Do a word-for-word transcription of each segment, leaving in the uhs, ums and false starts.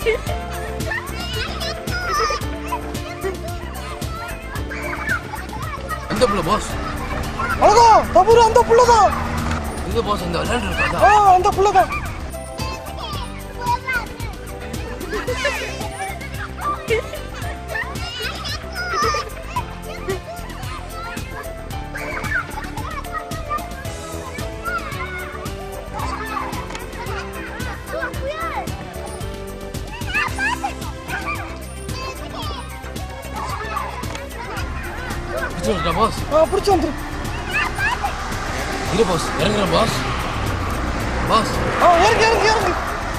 அந்த புள்ள பாஸ். அழகா தபுரு அந்த புள்ள தான். இது பாஸ் அந்த விளையாண்டு இருக்காதா? ஆ அந்த புள்ள தான். பிடிச்சிருக்கா பாஸ்? ஆ பிடிச்சி வந்துரு. இரு பாஸ் இறங்குறேன் பாஸ். பாஸ் ஆ இறங்கு இறங்கு இறங்கு.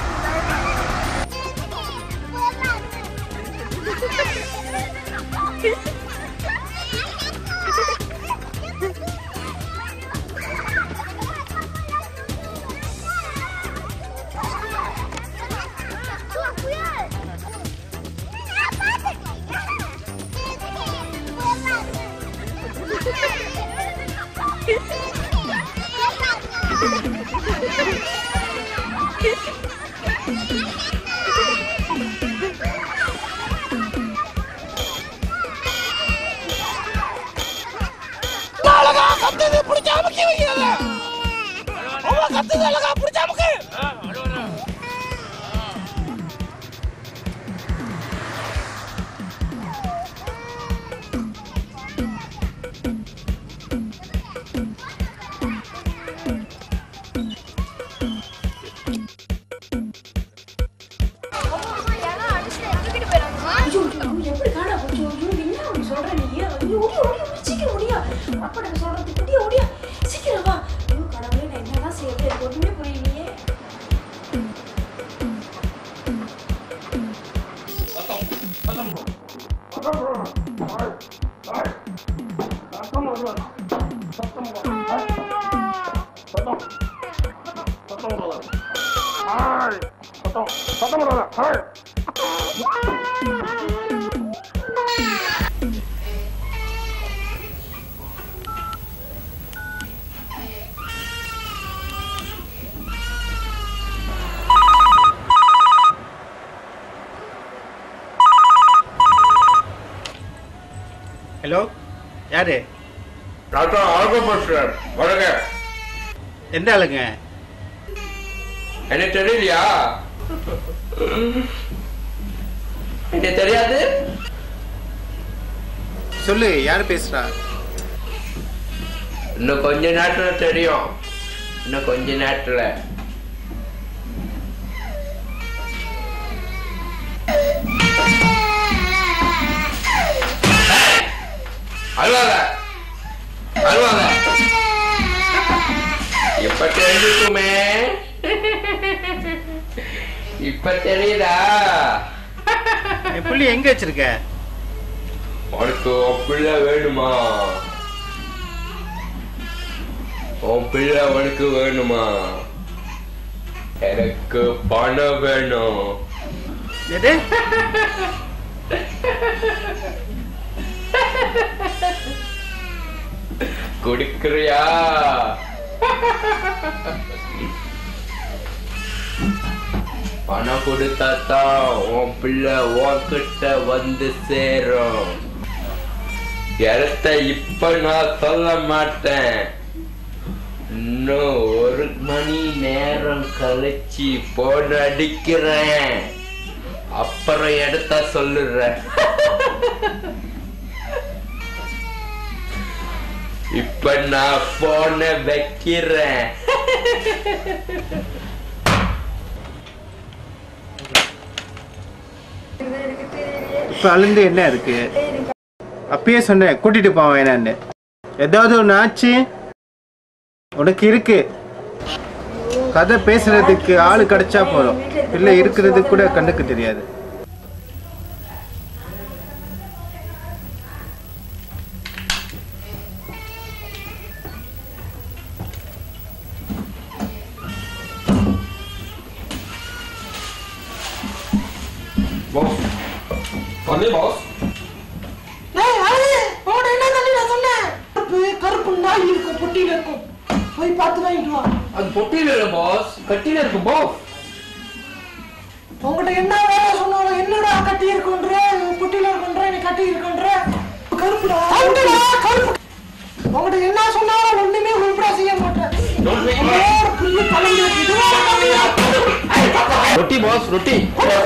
ஹலோ யாரு? டாக்டர் ஆல்கோ மாஸ்டர் வணங்க. எந்த ஆளுங்க? என்ன தெரியலையா? என்ன தெரியாது? சொல்லு யாரு பேசுறா? இன்னும் கொஞ்ச நேரத்துல தெரியும். இன்னும் கொஞ்ச நேரத்துல. அழுவாத அழுவாத. இப்ப தெரிஞ்சுக்குமே. இப்ப தெரியுதா? என் புள்ளி எங்க வச்சிருக்க? உனக்கு உன் பிள்ளை வேணுமா? உன் பிள்ளை உனக்கு வேணுமா? எனக்கு பணம் வேணும். எது? குடிக்கிறியா? பணம் கொடுத்தாத்தான் உன் பிள்ளை உன்கிட்ட வந்து சேரும். இடத்த இப்ப நான் சொல்ல மாட்டேன். இன்னும் ஒரு மணி நேரம் கழிச்சு போன் அடிக்கிறேன். அப்புறம் இடத்த சொல்லுறேன். இப்ப நான் போன வைக்கிறேன். இப்ப அழுந்து என்ன இருக்கு? அப்பயே சொன்னேன் கூட்டிட்டு போவேன் வேணான்னு. ஏதாவது ஒன்று ஆச்சு உனக்கு இருக்கு. கதை பேசுறதுக்கு ஆளு கிடைச்சா போதும். இல்லை இருக்கிறது கூட கண்ணுக்கு தெரியாது. பாஸ் பண்ணே பாஸ். டேய் அலே போட என்ன தண்ணி நான் சொன்னேன். கருப்பு கருப்பு நாய் இருக்கும் பொட்டில இருக்கும். போய் பார்த்து வாங்கிட்டு வா. அது பொட்டில இல்ல பாஸ், கட்டில இருக்கு பாஸ். உங்ககிட்ட என்ன வேலை கட்டி இருக்குன்ற கருப்புடா அவுடா கருப்பு உங்கட என்ன சொன்னாலும் ஒண்ணுமே உருப்படா செய்ய மாட்டேன் ஒரு புரிய கலந்து இதுவா ரொட்டி பாஸ் ரொட்டி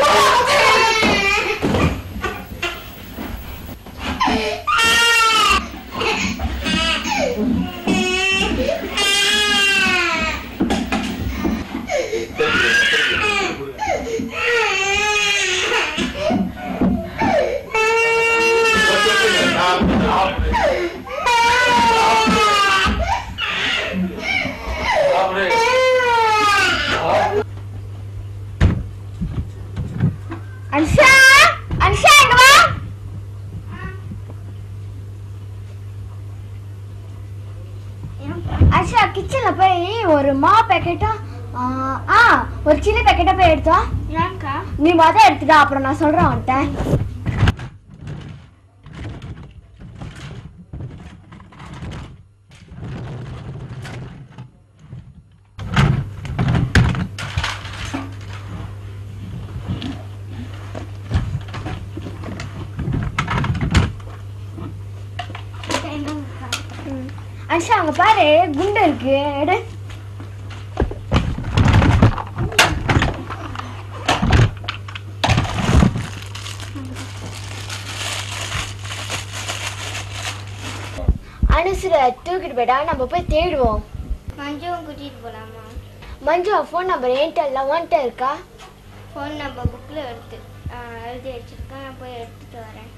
அன்ஷா அன்ஷா இங்க வா அன்ஷா கிச்சன்ல போய் ஒரு மா பாக்கெட்டா ஆ ஒரு சின்ன பாக்கெட்டா போய் எடுத்தா ஏன்க்கா நீ மொத எடுத்துடா அப்புறம் நான் சொல்றேன் உன்கிட்ட அன்ஷா அங்க பாரு குண்டு இருக்கு எடு அனுசுர தூக்கிட்டு போயிட்டா நம்ம போய் தேடுவோம் மஞ்சுவும் கூட்டிட்டு போலாமா? மஞ்சு ஃபோன் நம்பர் என்கிட்ட இல்லை உன்கிட்ட இருக்கா? ஃபோன் நம்பர் புக்கில் எடுத்து எழுதி வச்சிருக்கேன், நான் போய் எடுத்துட்டு வரேன்.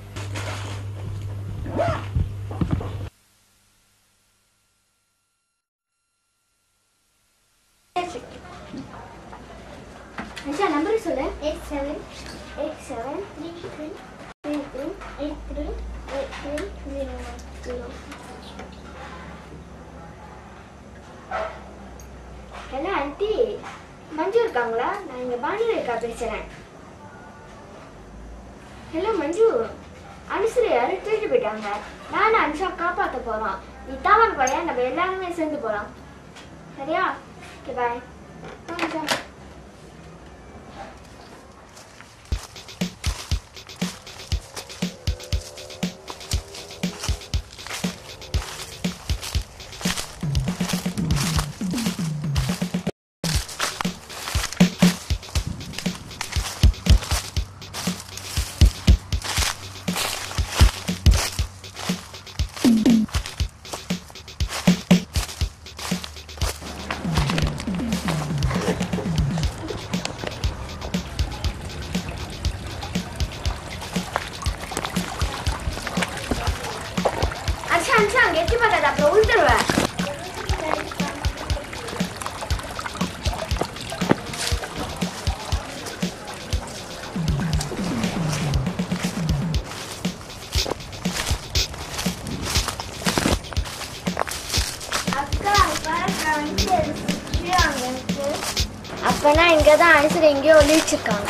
அச்சா நம்பர் சொல்லு. Eight seven eight seven three three three three eight three eight three zero one zero. Hello aunty, Manju இருக்காங்களா? நான் இங்கே பானு ரேகா பேசுகிறேன். ஹலோ மஞ்சு, அனுசரி யாரு தூக்கிட்டு போயிட்டாங்க. நானும் அனுஷா காப்பாற்ற போகிறோம். நீ தாமன் போயா, நம்ம எல்லாருமே சேர்ந்து போகலாம். சரியா? Okay bye. அனுஷா அப்பனா இங்கதான் அனுசரி எங்கேயோ ஒளிச்சிருக்காங்க.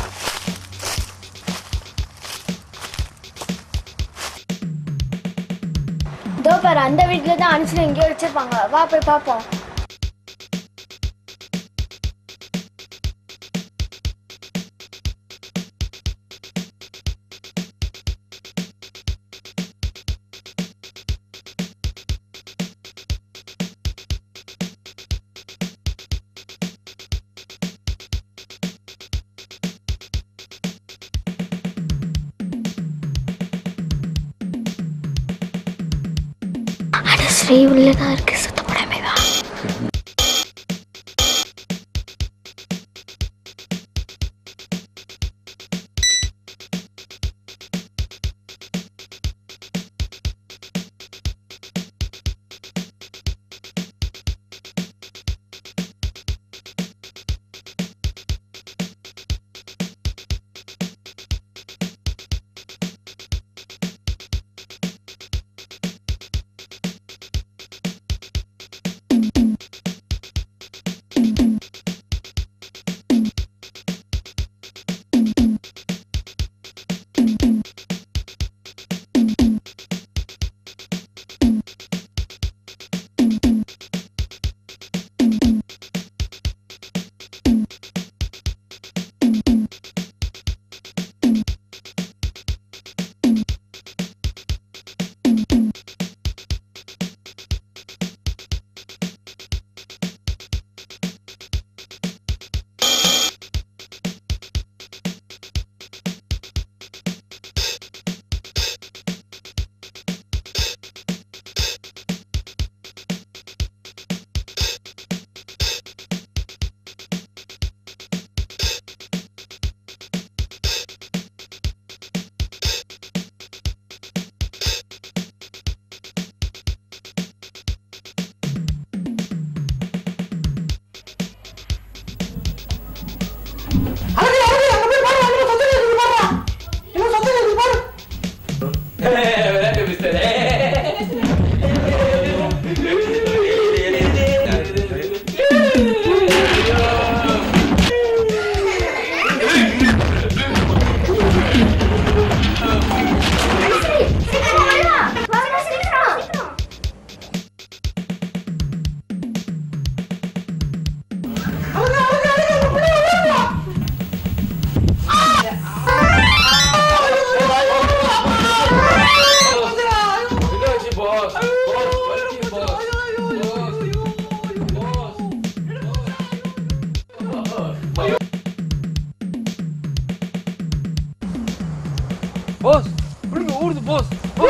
இதோ பாரு, அந்த வீட்டுல தான் அனுசரி எங்கேயோ வச்சிருப்பாங்க. வா போய் பாப்போம். ஸ்ரீ உள்ளதான் இருக்கு, சுத்தப்படாமே வா. பாஸ் விடுங்க ஓடுது பாஸ்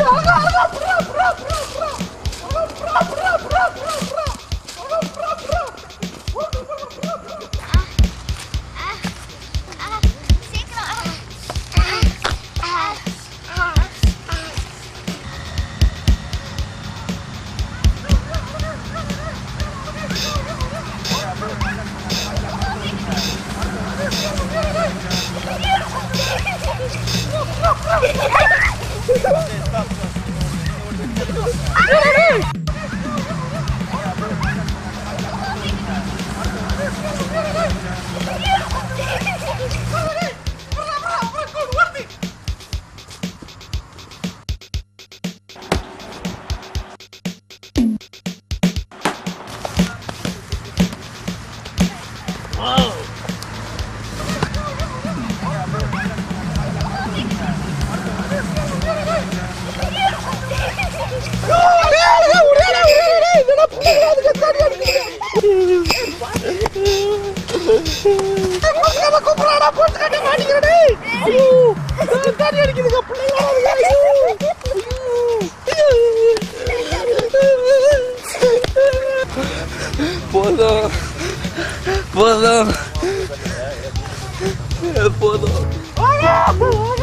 போதும் போதும் போதும்